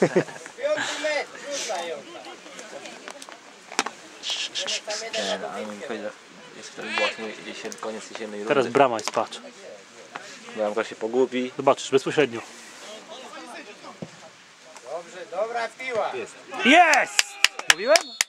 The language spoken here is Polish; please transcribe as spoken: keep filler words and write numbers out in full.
Nie, no, ale mi powiedział, jest to właśnie jesień, koniec jesiennej rundy. Teraz brama jest, patrz. Bramka się pogubi. Zobaczysz, bezpośrednio. Dobrze, dobra piła. Jest. Jest! Mówiłem?